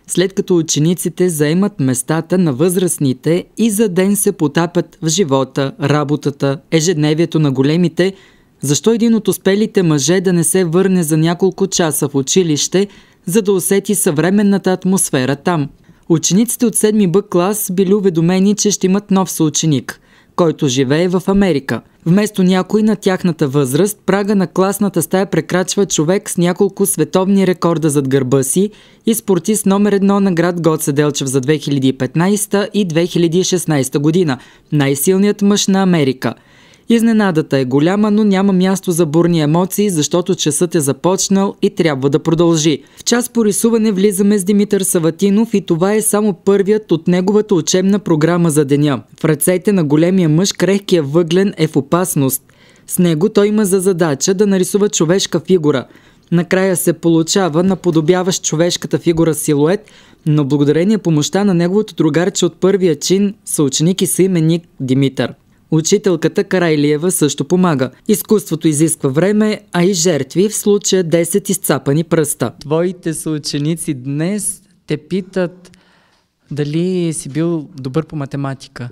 След като учениците заемат местата на възрастните и за ден се потапят в живота, работата, ежедневието на големите, защо един от успелите мъже да не се върне за няколко часа в училище, за да усети съвременната атмосфера там? Учениците от 7 Б клас били уведомени, че ще имат нов съученик, който живее в Америка. Вместо някой на тяхната възраст, прага на класната стая прекрачва човек с няколко световни рекорда зад гърба си и спортист номер 1 на град Гоце Делчев за 2015 и 2016 година. Най-силният мъж на Америка. Изненадата е голяма, но няма място за бурни емоции, защото часът е започнал и трябва да продължи. В час по рисуване влизаме с Димитър Саватинов и това е само първият от неговата учебна програма за деня. В ръцете на големия мъж крехкия въглен е в опасност. С него той има за задача да нарисува човешка фигура. Накрая се получава наподобяващ човешката фигура силует, но благодарение помощта на неговото другарче от първия чин, съученик и съименник Димитър. Учителката Карайлиева също помага. Изкуството изисква време, а и жертви, в случая 10 изцапани пръста. Твоите съученици днес те питат дали си бил добър по математика.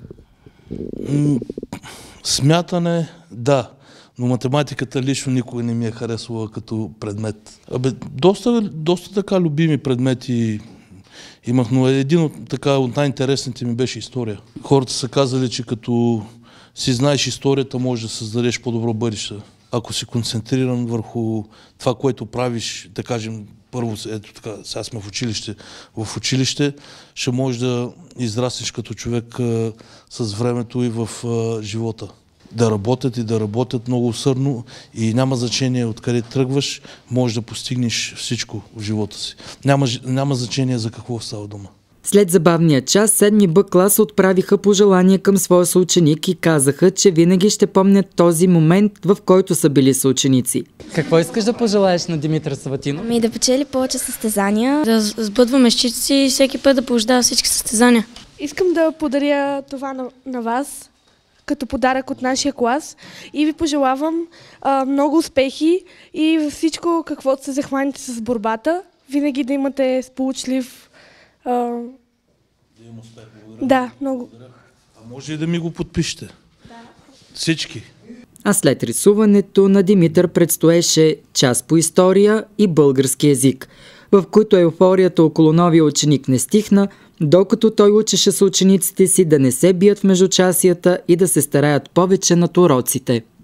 Смятане, да. Но математиката лично никога не ми е харесвала като предмет. Доста така любими предмети имах, но един от най-интересните ми беше история. Хората са казали, че като си знаеш историята, може да създадеш по-добро бъдеще. Ако си концентриран върху това, което правиш, да кажем, първо, ето така, сега сме в училище, ще можеш да израснеш като човек с времето и в живота. Да работят много усърдно и няма значение откъде тръгваш, можеш да постигнеш всичко в живота си. Няма значение за какво става дума. След забавния час, 7 Б клас отправиха пожелания към своя съученик и казаха, че винаги ще помнят този момент, в който са били съученици. Какво искаш да пожелаеш на Димитър Саватинов? Да печели повече състезания, да сбъдва мечтите си и всеки път да побеждава всички състезания. Искам да подаря това на вас, като подарък от нашия клас и ви пожелавам много успехи и във всичко, каквото се захваните с борбата, винаги да имате сполучлив. Да, много. А може и да ми го подпишете? Да. Всички. А след рисуването на Димитър предстоеше час по история и български език, в които еуфорията около новия ученик не стихна, докато той учеше съучениците си да не се бият в междучасията и да се стараят повече над уроците.